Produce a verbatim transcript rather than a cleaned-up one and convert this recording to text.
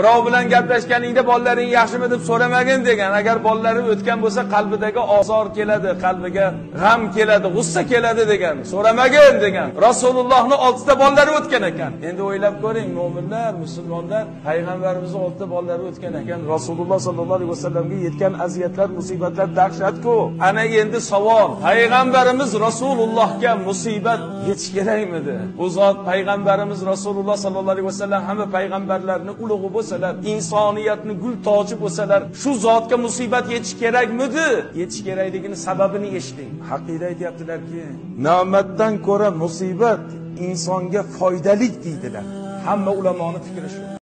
birov bilan gaplashganingda bolalaring yaxshimi deb so'ramagin degan. Agar bolalari o'tgan bo'lsa qalbidagi ozor keladi, qalbiga g'am keladi, g'ussa keladi degan. So'ramagin degan. Rasulullohning oldida bolalari o'tgan ekan. Endi o'ylab ko'ring, mu'minlar, musulmonlar, payg'ambarimizning oldida bolalari o'tgan ekan. Rasululloh sollallohu alayhi vasallamga yetgan aziyatlar, musibatlar dahshat-ku. Ana endi savol, payg'ambarimiz Rasulullohga musibat yetish kerakmidi? Bu zot payg'ambarimiz Rasululloh sollallohu alayhi vasallam hamma payg'ambarlarning ulug'i bo'lsalar, insoniyatning gul toji bo'lsalar, shu zotga musibat yetish kerakmidi? Yetish kerakligini sababini eshiting. Haqida aytayaptilarki, ne'matdan ko'ra musibat insonga foydali deydilar. Hamma ulamoning fikri shu.